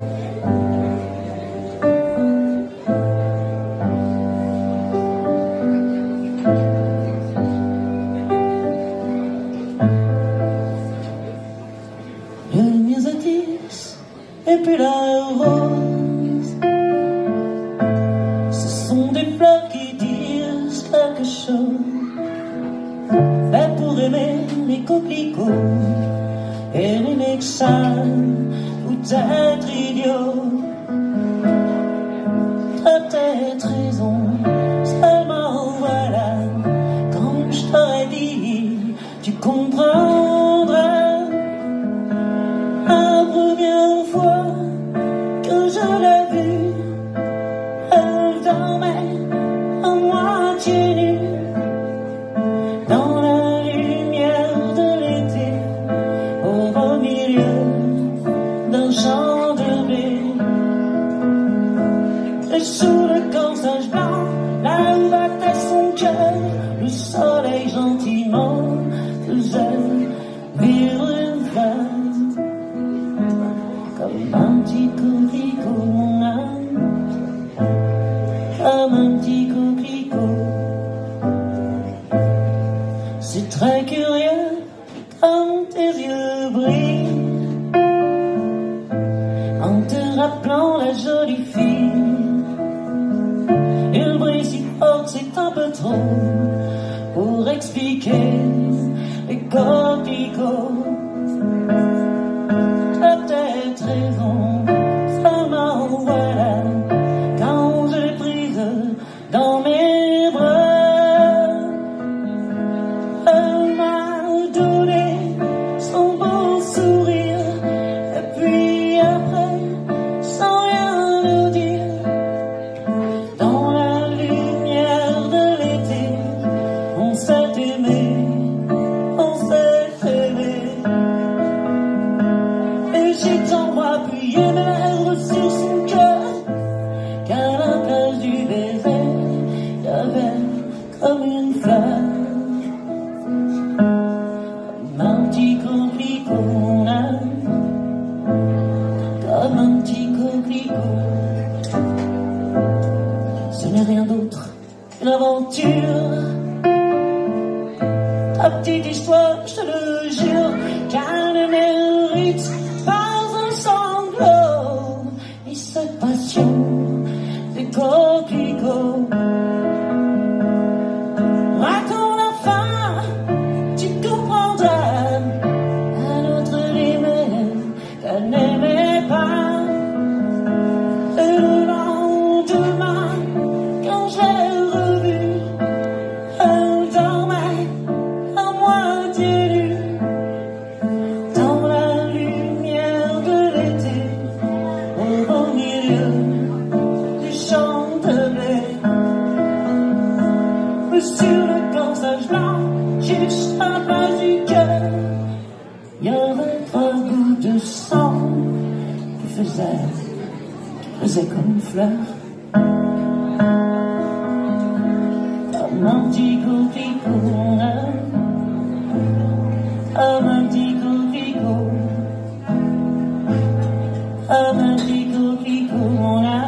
Le myosotis et puis la rose, ce sont des fleurs qui disent quelque chose. Fait pour aimer les coquelicots et les médecins, peut-être idiot. T'as peut-être raison, seulement voilà, comme je t'aurais dit, tu comprendras. La première fois que je l'ai vue, elle dormait à moitié nue dans la lumière de l'été, au milieu d'un champ de blé. Et sous le corsage blanc, là où battait son cœur, le soleil gentiment faisait vivre une femme. Comme un petit coquelicot, mon âme, comme un petit coquelicot. C'est très curieux comme tes yeux brillent en te rappelant la jolie fille. Il brille si fort, c'est un peu trop pour expliquer les coquelicots. T'as peut-être raison, seulement voilà, quand je l'ai prise dans mes bras, elle m'a donné son beau sourire, et puis après, sans rien nous dire, dans la lumière de l'été, on s'est aimé, on s'est aimé. Et j'ai tant appuyé mes lèvres sur son cœur qu'à la place du baiser, il y avait comme une fleur, comme un petit coquelicot, mon âme, comme un petit coquelicot. Ce n'est rien d'autre qu'une aventure, ta petite histoire, je te le jure, qu'elle ne mérite pas un sanglot, ni cette passion des coquelicots. Raconte la fin, tu comprendras, un autre limite qu'elle n'aimait pas. Et le lendemain, quand je l'ai revue, elle dormait à moitié nue dans la lumière de l'été, au milieu du champ de blé. Sur le corsage blanc, juste à la place du cœur, il y avait un goût de sang qui faisait comme une fleur. Comme un petit coquelicot, mon âme, comme un petit coquelicot, comme un petit coquelicot, mon âme.